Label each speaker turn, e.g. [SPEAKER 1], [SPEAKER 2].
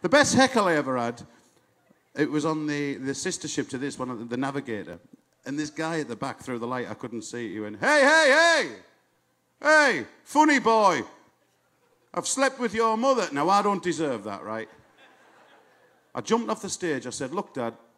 [SPEAKER 1] The best heckle I ever had, it was on the sister ship to this one, the Navigator. And this guy at the back, through the light, I couldn't see. He went, hey, hey, hey! Hey, funny boy! I've slept with your mother. Now, I don't deserve that, right? I jumped off the stage. I said, look, Dad,